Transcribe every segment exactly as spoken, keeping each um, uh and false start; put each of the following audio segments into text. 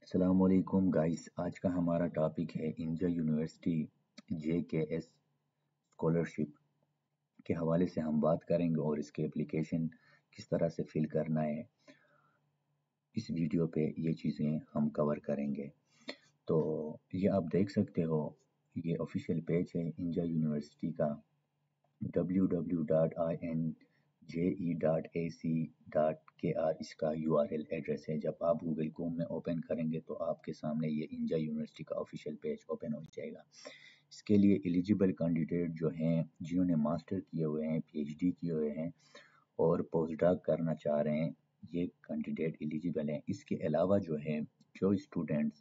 السلام علیکم گائز، آج کا ہمارا ٹاپک ہے انجا یونیورسٹی جے کے ایس اسکالرشپ کے حوالے سے ہم بات کریں گے اور اس کے اپلیکیشن کس طرح سے فل کرنا ہے۔ اس ویڈیو پہ یہ چیزیں ہم کور کریں گے۔ تو یہ آپ دیکھ سکتے ہو، یہ آفیشیل پیج ہے انجا یونیورسٹی کا، W W W dot I N J E dot A C dot K R اس کا یو آر ایل ایڈریس ہے۔ جب آپ گوگل کروم میں اوپن کریں گے تو آپ کے سامنے یہ انجا یونیورسٹی کا آفیشیل پیج اوپن ہو جائے گا۔ اس کے لیے ایلیجیبل کینڈیڈیٹ جو ہیں، جنہوں نے ماسٹر کیے ہوئے ہیں، پی ایچ ڈی کیے ہوئے ہیں اور پوسٹ ڈاک کرنا چاہ رہے ہیں، یہ کینڈیڈیٹ ایلیجیبل ہیں۔ اس کے علاوہ جو ہے، جو اسٹوڈنٹس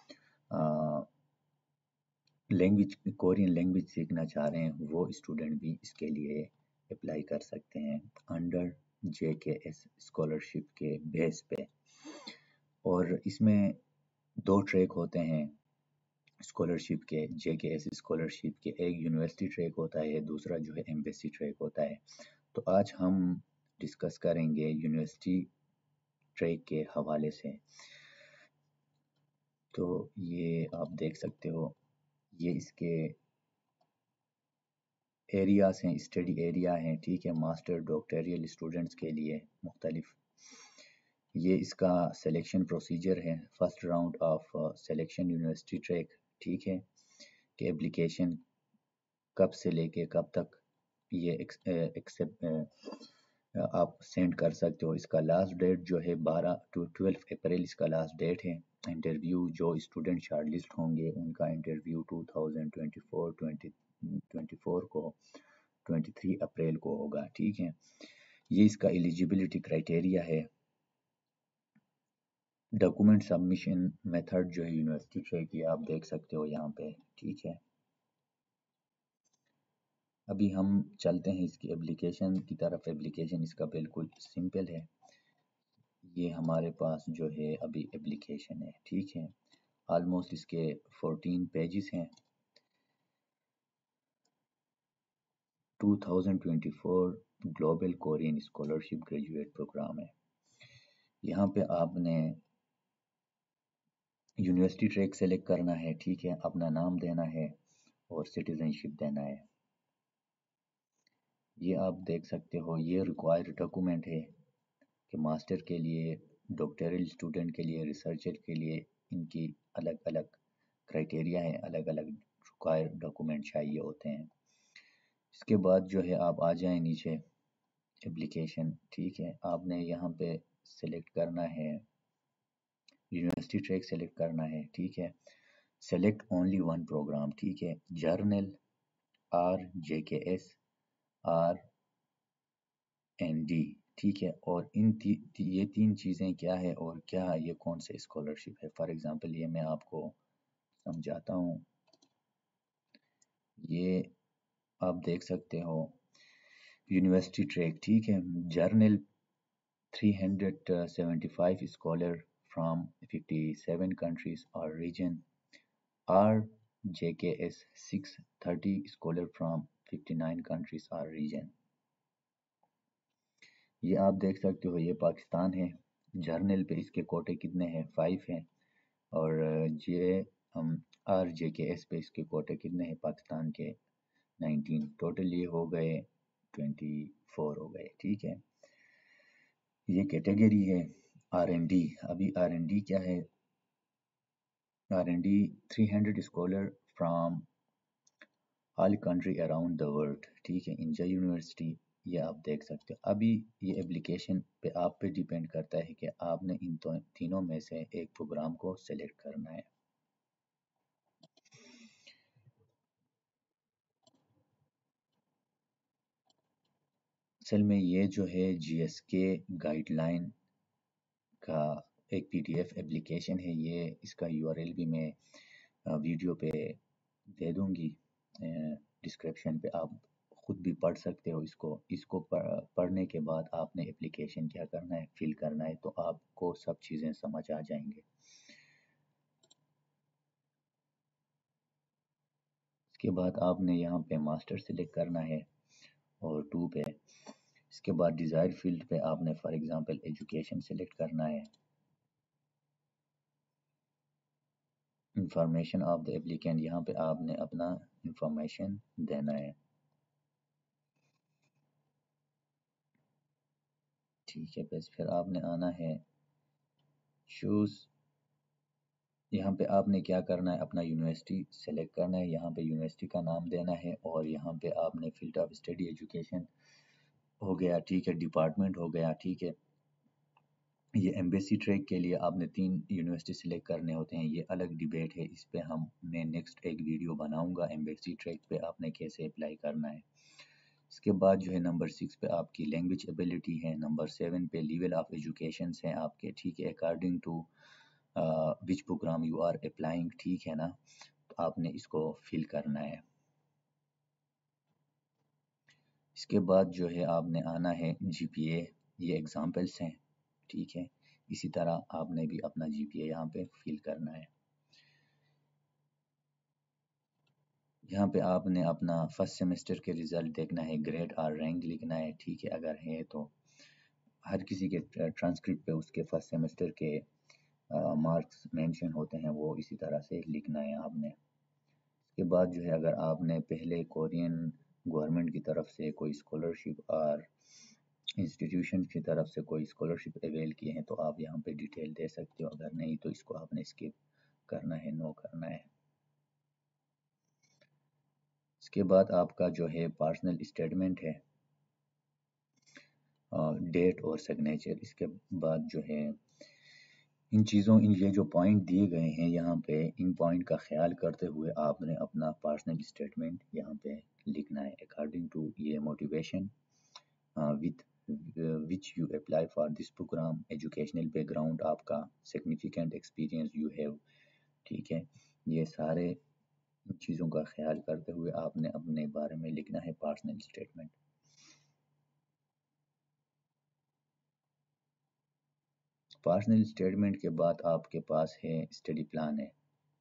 لینگویج کورین لینگویج سیکھنا چاہ رہے ہیں، وہ اسٹوڈنٹ بھی اس کے لیے اپلائی کر سکتے ہیں انڈر جے کے ایس اسکالرشپ کے بیس پہ۔ اور اس میں دو ٹریک ہوتے ہیں اسکالرشپ کے، جے کے ایس اسکالرشپ کے، ایک یونیورسٹی ٹریک ہوتا ہے، دوسرا جو ہے ایمبیسی ٹریک ہوتا ہے۔ تو آج ہم ڈسکس کریں گے یونیورسٹی ٹریک کے حوالے سے۔ تو یہ آپ دیکھ سکتے ہو، یہ اس کے ایریاز ہیں، اسٹڈی ایریا ہیں، ٹھیک ہے، ماسٹر ڈاکٹریل اسٹوڈنٹس کے لیے مختلف۔ یہ اس کا سلیکشن پروسیجر ہے، first round of selection university track, ٹھیک ہے، کہ اپلیکیشن کب سے لے کے کب تک یہ ایکسپٹ آپ سینڈ کر سکتے ہو۔ اس کا لاسٹ ڈیٹ جو ہے بارہ ٹو ٹویلو اپریل اس کا لاسٹ ڈیٹ ہے۔ انٹرویو جو اسٹوڈنٹ شارٹ لسٹ ہوں گے ان کا interview two thousand twenty four twenty twenty four کو تیئیس اپریل کو ہوگا، ٹھیک ہے۔ یہ اس کا ایلیجیبلٹی کرائٹیریا ہے۔ ڈاکومنٹ سبمیشن میتھڈ جو ہے یونیورسٹی ٹریک کی آپ دیکھ سکتے ہو یہاں پہ، ٹھیک ہے۔ ابھی ہم چلتے ہیں اس کی اپلیکیشن کی طرف۔ اپلیکیشن اس کا بالکل سمپل ہے۔ یہ ہمارے پاس جو ہے ابھی اپلیکیشن ہے، ٹھیک ہے۔ آلموسٹ اس کے فورٹین پیجز ہیں۔ Two thousand twenty four global Korean scholarship graduate program ہے۔ یہاں پہ آپ نے یونیورسٹی ٹریک سلیکٹ کرنا ہے، ٹھیک ہے، اپنا نام دینا ہے اور سٹیزن شپ دینا ہے۔ یہ آپ دیکھ سکتے ہو، یہ ریکوائرڈ ڈاکومنٹ ہے کہ ماسٹر کے لیے، ڈاکٹریل اسٹوڈنٹ کے لیے، ریسرچر کے لیے ان کی الگ الگ کرائٹیریا ہیں، الگ الگ ریکوائرڈ ڈاکومنٹ چاہیے ہوتے ہیں۔ اس کے بعد جو ہے آپ آ جائیں نیچے اپلیکیشن، ٹھیک ہے۔ آپ نے یہاں پہ سلیکٹ کرنا ہے، یونیورسٹی ٹریک سلیکٹ کرنا ہے، ٹھیک ہے۔ سلیکٹ اونلی ون پروگرام، ٹھیک ہے، general, are J K S, are N D, ٹھیک ہے۔ اور ان تی, تی, یہ تین چیزیں کیا ہے اور کیا یہ کون سے اسکالرشپ ہے۔ فار ایگزامپل یہ میں آپ کو سمجھاتا ہوں۔ یہ آپ دیکھ سکتے ہو یونیورسٹی ٹریک، ٹھیک ہے، general three hundred seventy five scholar from fifty seven countries اور region, R J K S six thirty scholar from fifty nine countries اور ریجن۔ یہ آپ دیکھ سکتے ہو، یہ پاکستان ہے۔ جرنل پہ اس کے کوٹے کتنے ہیں؟ فائیو ہیں۔ اور جے آر جے کے ایس پہ اس کے کوٹے کتنے ہیں؟ پاکستان کے نائنٹین۔ ٹوٹل یہ ہو گئے ٹوینٹی فور ہو گئے، ٹھیک ہے۔ یہ کیٹیگری ہے آر این ڈی۔ ابھی آر این ڈی کیا ہے؟ R N D three hundred scholar from all country around the world, ٹھیک ہے، انجا یونیورسٹی۔ یہ آپ دیکھ سکتے ہو۔ ابھی یہ اپلیکیشن پہ آپ پہ ڈیپینڈ کرتا ہے کہ آپ نے ان تینوں میں سے ایک پروگرام کو سلیکٹ کرنا ہے۔ اصل میں یہ جو ہے G S K guideline کا ایک پی ڈی ایف اپلیکیشن ہے۔ یہ اس کا یو آر ایل بھی میں ویڈیو پہ دے دوں گی ڈسکرپشن پہ، آپ خود بھی پڑھ سکتے ہو اس کو۔ اس کو پڑھنے کے بعد آپ نے اپلیکیشن کیا کرنا ہے، فل کرنا ہے، تو آپ کو سب چیزیں سمجھ آ جائیں گے۔ اس کے بعد آپ نے یہاں پہ ماسٹر سلیکٹ کرنا ہے اور ٹو پہ، اس کے بعد ڈیزائر فیلڈ پہ آپ نے فار ایگزامپل ایجوکیشن سلیکٹ کرنا ہے۔ انفارمیشن آف دا ایپلیکینٹ، یہاں پہ آپ نے اپنا انفارمیشن دینا ہے. ٹھیک ہے، بس پھر آپ نے آنا ہے چوز. یہاں پہ آپ نے کیا کرنا ہے، اپنا یونیورسٹی سلیکٹ کرنا ہے، یہاں پہ یونیورسٹی کا نام دینا ہے، اور یہاں پہ آپ نے فیلڈ آف اسٹڈی ایجوکیشن ہو گیا، ٹھیک ہے، ڈپارٹمنٹ ہو گیا، ٹھیک ہے. یہ ایمبیسی ٹریک کے لیے آپ نے تین یونیورسٹی سلیکٹ کرنے ہوتے ہیں، یہ الگ ڈیبیٹ ہے، اس پہ ہم میں نیکسٹ ایک ویڈیو بناؤں گا ایمبیسی ٹریک پہ آپ نے کیسے اپلائی کرنا ہے. اس کے بعد جو ہے نمبر سکس پہ آپ کی لینگویج ایبلٹی ہے، نمبر سیون پہ لیول آف ایجوکیشنس ہیں آپ کے، ٹھیک ہے، according to which program you are applying, ٹھیک ہے نا، تو آپ نے اس کو فل کرنا ہے. اس کے بعد جو ہے آپ نے آنا ہے جی پی اے، یہ ایگزامپلس ہیں، ٹھیک ہے، اسی طرح آپ نے بھی اپنا جی پی اے یہاں پہ فل کرنا ہے. یہاں پہ آپ نے اپنا فرسٹ سیمسٹر کے ریزلٹ دیکھنا ہے، گریڈ اور رینک لکھنا ہے، ٹھیک ہے، اگر ہے تو ہر کسی کے ٹرانسکرپٹ پہ اس کے فرسٹ سیمسٹر کے مارکس مینشن ہوتے ہیں، وہ اسی طرح سے لکھنا ہے آپ نے. اس کے بعد جو ہے اگر آپ نے پہلے کورین گورنمنٹ کی طرف سے کوئی اسکالرشپ اور انسٹیٹیوشن کی طرف سے کوئی اسکالرشپ اویل کیے ہیں تو آپ یہاں پہ ڈیٹیل دے سکتے ہو، اگر نہیں تو اس کو آپ نے اسکپ کرنا ہے، نو کرنا ہے. اس کے بعد آپ کا جو ہے پرسنل اسٹیٹمنٹ ہے، ڈیٹ اور سگنیچر. اس کے بعد جو ہے ان چیزوں ان یہ جو پوائنٹ دیے گئے ہیں یہاں پہ، ان پوائنٹ کا خیال کرتے ہوئے آپ نے اپنا پرسنل اسٹیٹمنٹ یہاں پہ لکھنا ہے، اکارڈنگ ٹو یہ motivation with which you apply for this program, educational background آپ کا، سگنیفیکنٹ ایکسپیرئنس یو ہیو، ٹھیک ہے. یہ سارے ان چیزوں کا خیال کرتے ہوئے آپ نے اپنے بارے میں لکھنا ہے پرسنل اسٹیٹمنٹ. پرسنل اسٹیٹمنٹ کے بعد آپ کے پاس ہے اسٹڈی پلان ہے،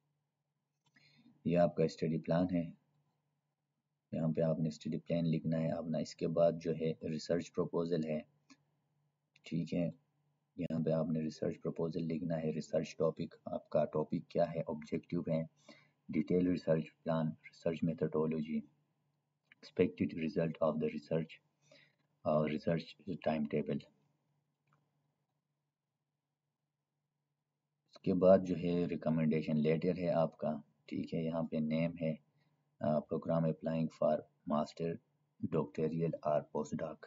یہ آپ کا اسٹڈی پلان ہے، یہاں پہ آپ نے اسٹڈی پلان لکھنا ہے اپنا. اس کے بعد جو ہے ریسرچ پروپوزل ہے، ٹھیک ہے، یہاں پہ آپ نے ریسرچ پروپوزل لکھنا ہے. ریسرچ ٹاپک آپ کا ٹاپک کیا ہے، آبجیکٹیو ہے، detail research plan, research methodology, expected result of the research اور ریسرچ ٹائم ٹیبل. اس کے بعد جو ہے ریکمنڈیشن لیٹر ہے آپ کا، ٹھیک ہے، یہاں پہ نیم ہے، program applying for master, doctoral اور پوسٹ ڈاک،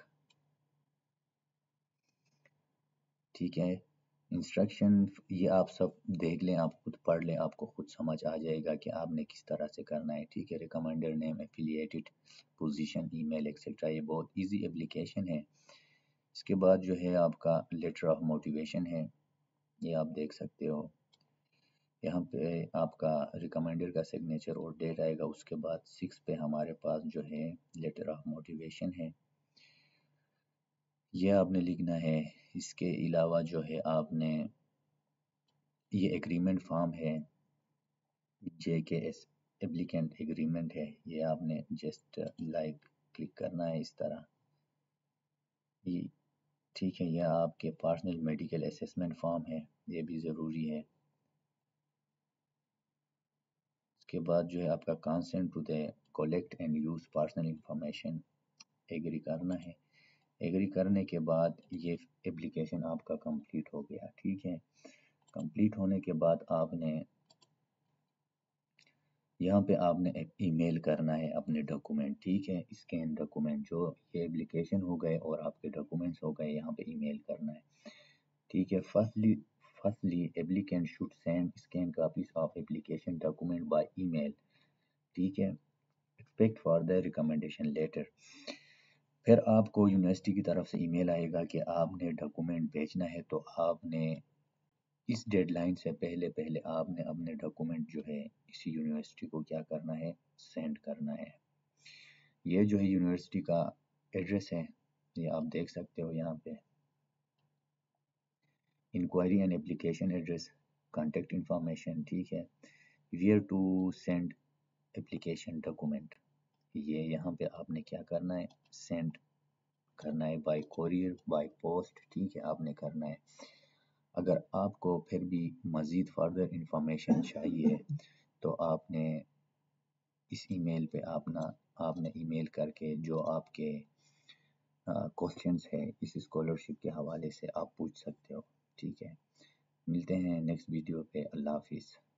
ٹھیک ہے. انسٹرکشن یہ آپ سب دیکھ لیں، آپ خود پڑھ لیں، آپ کو خود سمجھ آ جائے گا کہ آپ نے کس طرح سے کرنا ہے، ٹھیک ہے. Recommender name, affiliated position, email etcetera, یہ بہت ایزی اپلیکیشن ہے. اس کے بعد جو ہے آپ کا لیٹر آف موٹیویشن ہے، یہ آپ دیکھ سکتے ہو، یہاں پہ آپ کا ریکمینڈر کا سگنیچر اور ڈیٹ آئے گا. اس کے بعد سکس پہ ہمارے پاس جو ہے لیٹر آف موٹیویشن ہے، یہ آپ نے لکھنا ہے. اس کے علاوہ جو ہے آپ نے یہ ایگریمنٹ فارم ہے، جے کے ایس ایپلیکینٹ ایگریمنٹ ہے، یہ آپ نے جسٹ لائک کلک کرنا ہے اس طرح، یہ ٹھیک ہے. یہ آپ کے پرسنل میڈیکل اسیسمنٹ فارم ہے، یہ بھی ضروری ہے. اس کے بعد جو ہے آپ کا consent to the collect and use personal information, agree کرنا ہے. ایگری کرنے کے بعد یہ ایپلیکیشن آپ کا کمپلیٹ ہو گیا، ٹھیک ہے. کمپلیٹ ہونے کے بعد آپ نے یہاں پہ آپ نے ای میل کرنا ہے اپنے ڈاکومنٹ، ٹھیک ہے، اسکین ڈاکومنٹ، جو یہ ایپلیکیشن ہو گئے اور آپ کے ڈاکومنٹس ہو گئے، یہاں پہ ای میل کرنا ہے، ٹھیک ہے. Firstly firstly applicant should send scan copies of application document by email, ٹھیک ہے، expect for the recommendation letter. پھر آپ کو یونیورسٹی کی طرف سے ای میل آئے گا کہ آپ نے ڈاکومنٹ بھیجنا ہے، تو آپ نے اس ڈیڈ لائن سے پہلے پہلے آپ نے اپنے ڈاکومنٹ جو ہے اسی یونیورسٹی کو کیا کرنا ہے، سینڈ کرنا ہے. یہ جو ہے یونیورسٹی کا ایڈریس ہے، یہ آپ دیکھ سکتے ہو یہاں پہ، enquiry and application address, contact information, ٹھیک ہے، where to send application document, یہ یہاں پہ آپ نے کیا کرنا ہے، سینڈ کرنا ہے بائی کوریئر، بائی پوسٹ، ٹھیک ہے، آپ نے کرنا ہے. اگر آپ کو پھر بھی مزید فردر انفارمیشن چاہیے تو آپ نے اس ای میل پہ آپ نا آپ نے ای میل کر کے جو آپ کے کوشچنس ہے اس اسکالرشپ کے حوالے سے آپ پوچھ سکتے ہو. ٹھیک ہے، ملتے ہیں نیکسٹ ویڈیو پہ. اللہ حافظ.